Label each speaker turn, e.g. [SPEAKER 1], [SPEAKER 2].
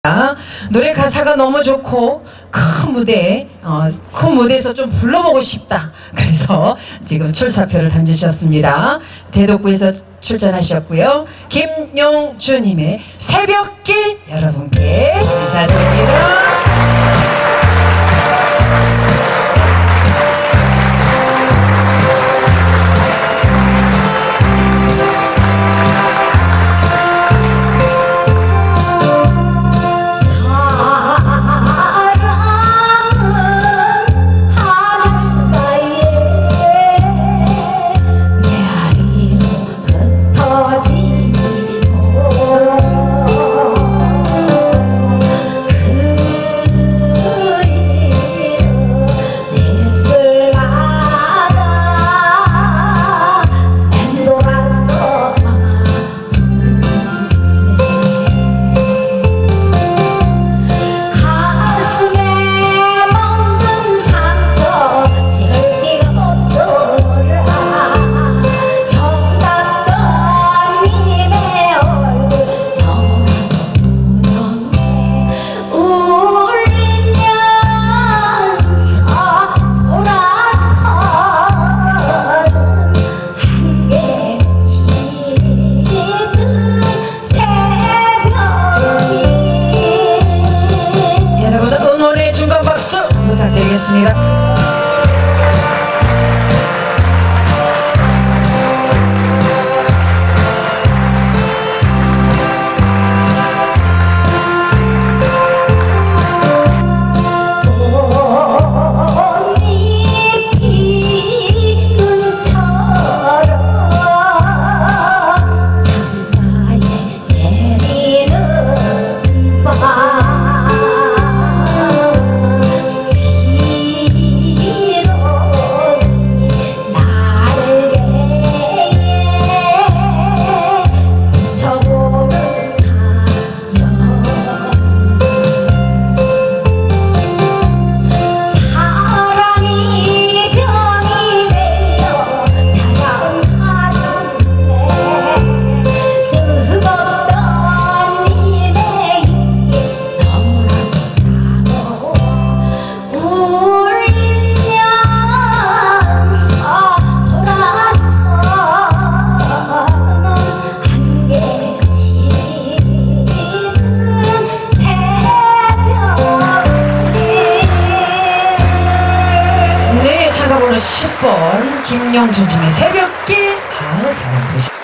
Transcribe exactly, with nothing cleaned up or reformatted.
[SPEAKER 1] 노래 가사가 너무 좋고 큰 무대에 어, 큰 무대에서 좀 불러보고 싶다. 그래서 지금 출사표를 던지셨습니다. 대덕구에서 출전하셨고요. 김용주님의 새벽길 여러분께 인사드립니다. 부탁드리겠습니다. 번호 십 번 김용준님의 새벽길. 아, 잘 보시.